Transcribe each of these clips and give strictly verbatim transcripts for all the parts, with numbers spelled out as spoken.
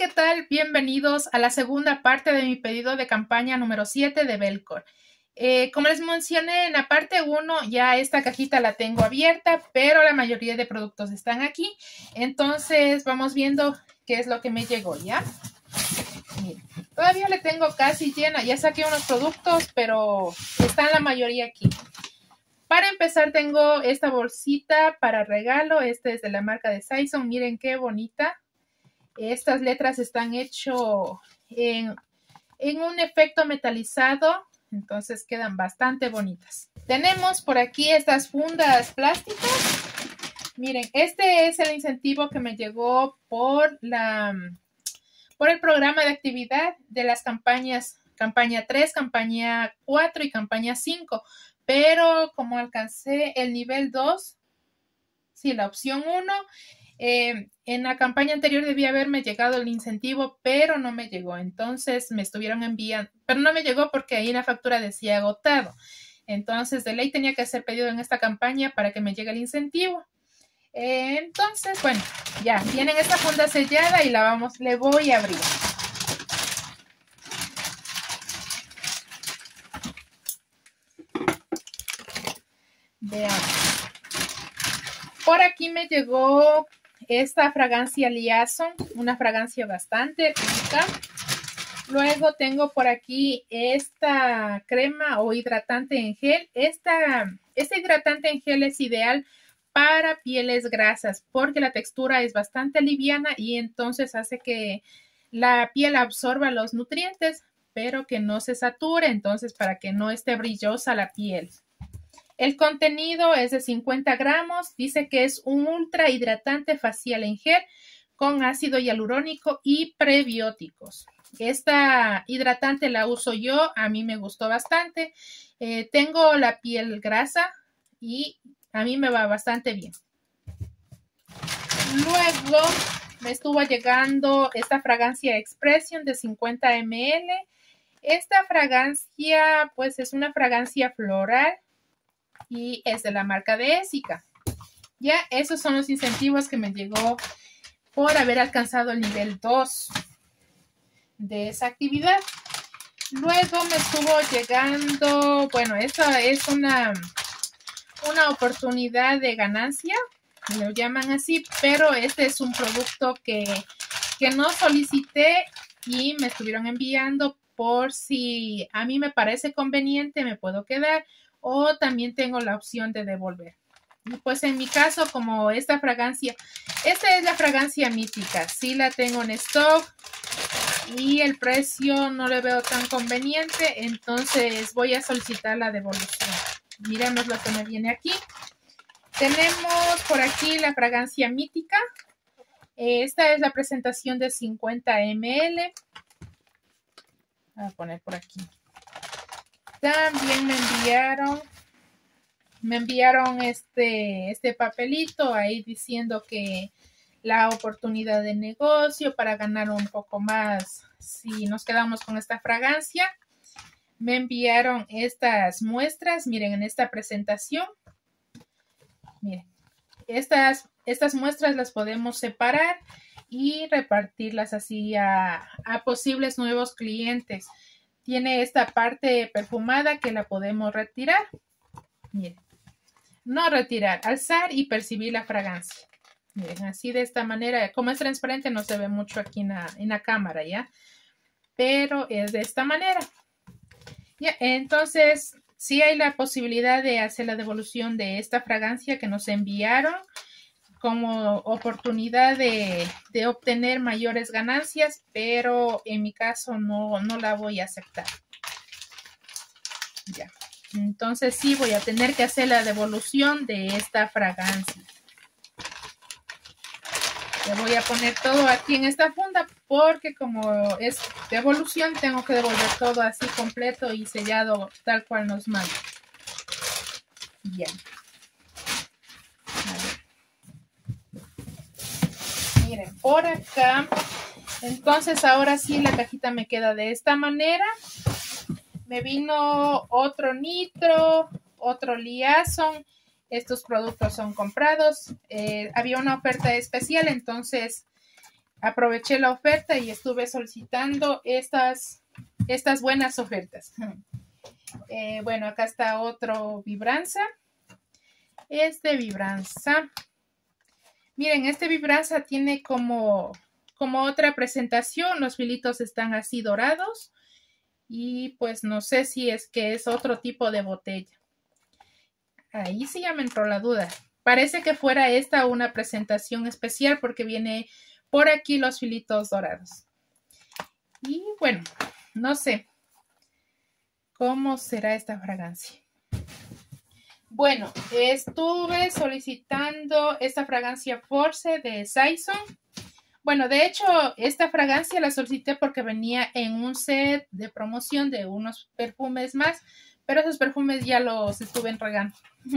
¿qué tal? Bienvenidos a la segunda parte de mi pedido de campaña número siete de Belcor. Eh, como les mencioné en la parte uno, ya esta cajita la tengo abierta, pero la mayoría de productos están aquí. Entonces vamos viendo qué es lo que me llegó, ¿ya? Miren, todavía le tengo casi llena, ya saqué unos productos, pero están la mayoría aquí. Para empezar tengo esta bolsita para regalo, esta es de la marca de Saison, miren qué bonita. Estas letras están hechas en, en un efecto metalizado, entonces quedan bastante bonitas. Tenemos por aquí estas fundas plásticas. Miren, este es el incentivo que me llegó por, la, por el programa de actividad de las campañas, campaña tres, campaña cuatro y campaña cinco. Pero como alcancé el nivel dos, sí, la opción uno, Eh, en la campaña anterior debía haberme llegado el incentivo, pero no me llegó. Entonces me estuvieron enviando, pero no me llegó porque ahí la factura decía agotado. Entonces de ley tenía que hacer pedido en esta campaña para que me llegue el incentivo. Eh, entonces, bueno, ya tienen esta funda sellada y la vamos, le voy a abrir. Veamos. Por aquí me llegó esta fragancia Liaison, una fragancia bastante rica. Luego tengo por aquí esta crema o hidratante en gel. Esta, este hidratante en gel es ideal para pieles grasas porque la textura es bastante liviana y entonces hace que la piel absorba los nutrientes, pero que no se sature, entonces para que no esté brillosa la piel. El contenido es de cincuenta gramos, dice que es un ultra hidratante facial en gel con ácido hialurónico y prebióticos. Esta hidratante la uso yo, a mí me gustó bastante. Eh, tengo la piel grasa y a mí me va bastante bien. Luego me estuvo llegando esta fragancia Expression de cincuenta mililitros. Esta fragancia pues es una fragancia floral y es de la marca de Essica. Ya, esos son los incentivos que me llegó por haber alcanzado el nivel dos de esa actividad. Luego me estuvo llegando, bueno, esto es una, una oportunidad de ganancia, lo llaman así, pero este es un producto que, que no solicité y me estuvieron enviando por si a mí me parece conveniente, me puedo quedar. O también tengo la opción de devolver. Y pues en mi caso, como esta fragancia, esta es la fragancia mítica. Sí la tengo en stock y el precio no le veo tan conveniente. Entonces voy a solicitar la devolución. Miremos lo que me viene aquí. Tenemos por aquí la fragancia mítica. Esta es la presentación de cincuenta mililitros. Voy a poner por aquí. También me enviaron, me enviaron este, este papelito ahí diciendo que la oportunidad de negocio para ganar un poco más si nos quedamos con esta fragancia. Me enviaron estas muestras, miren en esta presentación. Miren, estas, estas muestras las podemos separar y repartirlas así a, a posibles nuevos clientes. Tiene esta parte perfumada que la podemos retirar. Miren, no retirar, alzar y percibir la fragancia. Miren, así de esta manera, como es transparente no se ve mucho aquí en la, en la cámara, ¿ya? Pero es de esta manera. Ya, entonces, sí hay la posibilidad de hacer la devolución de esta fragancia que nos enviaron como oportunidad de, de obtener mayores ganancias, pero en mi caso no, no la voy a aceptar. Ya. Entonces sí voy a tener que hacer la devolución de esta fragancia. Le voy a poner todo aquí en esta funda porque como es devolución tengo que devolver todo así completo y sellado tal cual nos manda. Ya. Miren, por acá, entonces ahora sí la cajita me queda de esta manera. Me vino otro Nitro, otro Liaison. Estos productos son comprados. Eh, había una oferta especial, entonces aproveché la oferta y estuve solicitando estas, estas buenas ofertas. Eh, bueno, acá está otro Vibranza. Este Vibranza. Miren, este Vibranza tiene como, como otra presentación. Los filitos están así dorados. Y pues no sé si es que es otro tipo de botella. Ahí sí ya me entró la duda. Parece que fuera esta una presentación especial porque viene por aquí los filitos dorados. Y bueno, no sé cómo será esta fragancia. Bueno, estuve solicitando esta fragancia Force de Saison. Bueno, de hecho, esta fragancia la solicité porque venía en un set de promoción de unos perfumes más, pero esos perfumes ya los estuve entregando.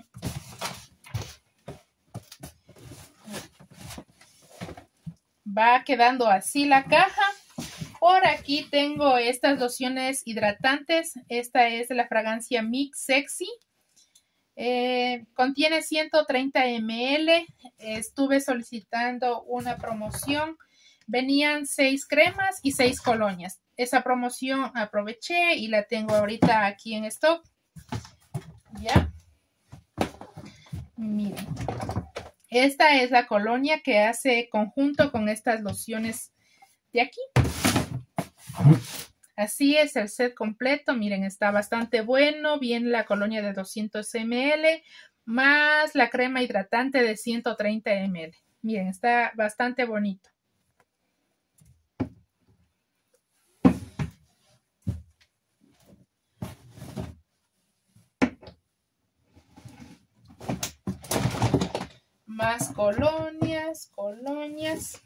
Va quedando así la caja. Por aquí tengo estas lociones hidratantes. Esta es de la fragancia Mix Sexy. Eh, contiene ciento treinta mililitros. Estuve solicitando una promoción. Venían seis cremas y seis colonias. Esa promoción aproveché y la tengo ahorita aquí en stock. Ya. Miren. Esta es la colonia que hace conjunto con estas lociones de aquí. Así es el set completo. Miren, está bastante bueno. Viene la colonia de doscientos mililitros más la crema hidratante de ciento treinta mililitros. Miren, está bastante bonito. Más colonias, colonias.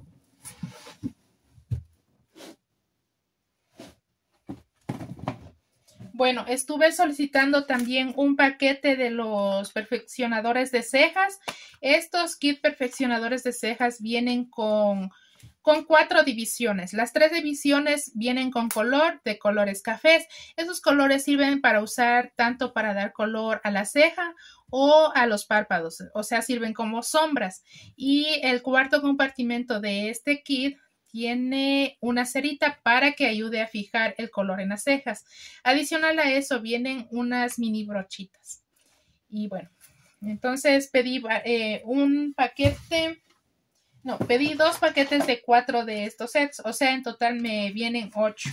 Bueno, estuve solicitando también un paquete de los perfeccionadores de cejas. Estos kits perfeccionadores de cejas vienen con, con cuatro divisiones. Las tres divisiones vienen con color de colores cafés. Esos colores sirven para usar tanto para dar color a la ceja o a los párpados. O sea, sirven como sombras. Y el cuarto compartimento de este kit tiene una cerita para que ayude a fijar el color en las cejas. Adicional a eso vienen unas mini brochitas. Y bueno, entonces pedí eh, un paquete, no, pedí dos paquetes de cuatro de estos sets. O sea, en total me vienen ocho.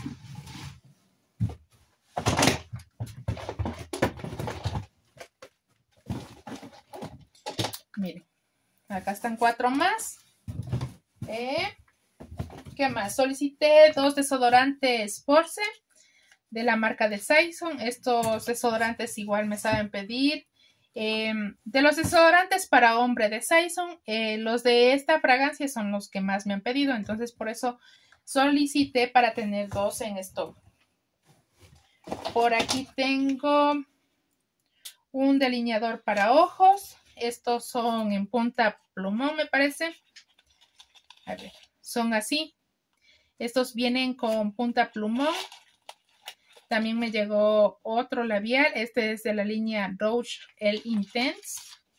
Miren, acá están cuatro más. Eh... ¿Qué más? Solicité dos desodorantes Force de la marca de Saison. Estos desodorantes igual me saben pedir. Eh, de los desodorantes para hombre de Saison, eh, los de esta fragancia son los que más me han pedido. Entonces por eso solicité para tener dos en stock. Por aquí tengo un delineador para ojos. Estos son en punta plumón, me parece. A ver, son así. Estos vienen con punta plumón. También me llegó otro labial. Este es de la línea Rouge El Intense.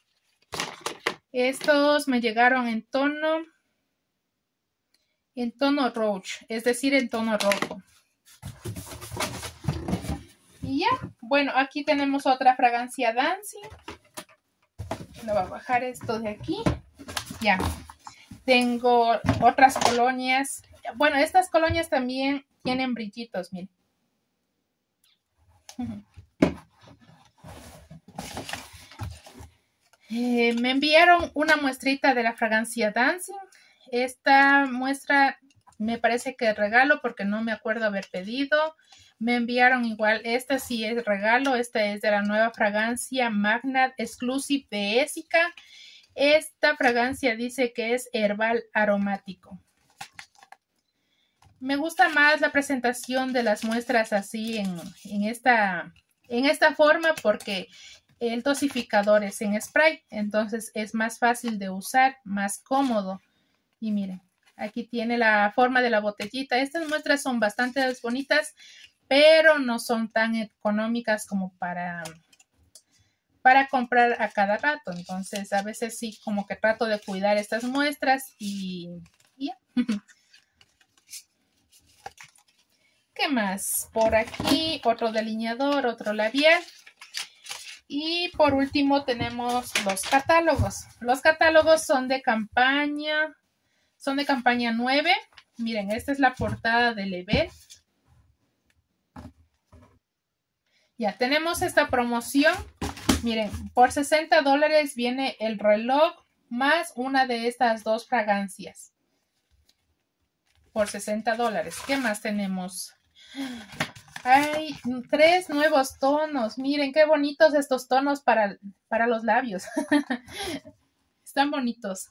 Estos me llegaron en tono, en tono Rouge, es decir, en tono rojo. Y ya, bueno, aquí tenemos otra fragancia Dancing. Le voy a bajar esto de aquí. Ya, tengo otras colonias. Bueno, estas colonias también tienen brillitos, miren. Eh, me enviaron una muestrita de la fragancia Dancing. Esta muestra me parece que es regalo porque no me acuerdo haber pedido. Me enviaron igual, esta sí es regalo. Esta es de la nueva fragancia Magnat Exclusive de Essica. Esta fragancia dice que es herbal aromático. Me gusta más la presentación de las muestras así en, en, esta, en esta forma porque el dosificador es en spray, entonces es más fácil de usar, más cómodo. Y miren, aquí tiene la forma de la botellita. Estas muestras son bastante bonitas, pero no son tan económicas como para, para comprar a cada rato. Entonces a veces sí como que trato de cuidar estas muestras y... Y ¿qué más? Por aquí otro delineador, otro labial. Y por último tenemos los catálogos. Los catálogos son de campaña, son de campaña nueve. Miren, esta es la portada de Level. Ya tenemos esta promoción. Miren, por sesenta dólares viene el reloj más una de estas dos fragancias. Por sesenta dólares. ¿Qué más tenemos? Hay tres nuevos tonos. Miren qué bonitos estos tonos para, para los labios. Están bonitos.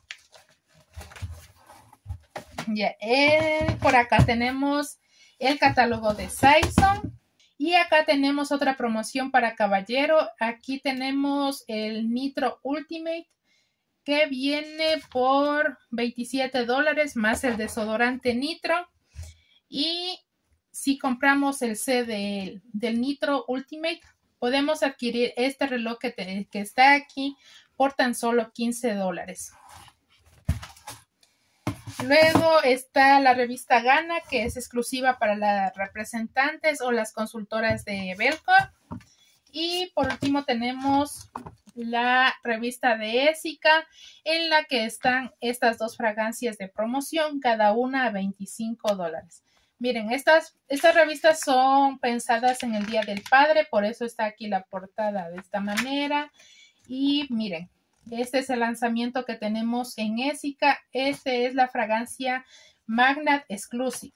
Ya, eh, por acá tenemos el catálogo de Saison. Y acá tenemos otra promoción para caballero. Aquí tenemos el Nitro Ultimate, que viene por veintisiete dólares más el desodorante Nitro. Y si compramos el C de, del Nitro Ultimate, podemos adquirir este reloj que, te, que está aquí por tan solo quince dólares. Luego está la revista Gana, que es exclusiva para las representantes o las consultoras de Belcorp. Y por último tenemos la revista de Ésica, en la que están estas dos fragancias de promoción, cada una a veinticinco dólares. Miren, estas, estas revistas son pensadas en el Día del Padre, por eso está aquí la portada de esta manera. Y miren, este es el lanzamiento que tenemos en Ésica. Este es la fragancia Magnat Exclusive.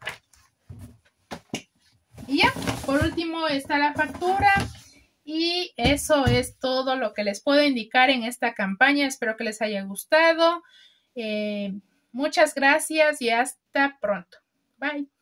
Y ya, por último está la factura. Y eso es todo lo que les puedo indicar en esta campaña. Espero que les haya gustado. Eh, muchas gracias y hasta pronto. Bye.